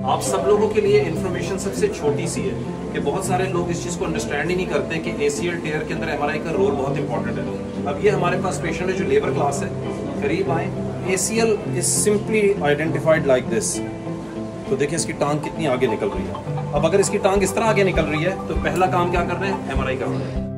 आप सब लोगों के लिए इन्फॉर्मेशन सबसे छोटी सी है कि बहुत सारे लोग इस चीज़ को अंडरस्टैंड ही नहीं करते कि ACL टेयर के अंदर MRI का रोल बहुत इंपॉर्टेंट है। अब ये हमारे पास पेशेंट है जो लेबर क्लास है, करीब आए। ACL is simply identified like this. तो देखिए इसकी टांग कितनी आगे निकल रही है। अब अगर इसकी टांग इस तरह आगे निकल रही है तो पहला काम क्या करना है, MRI करना है।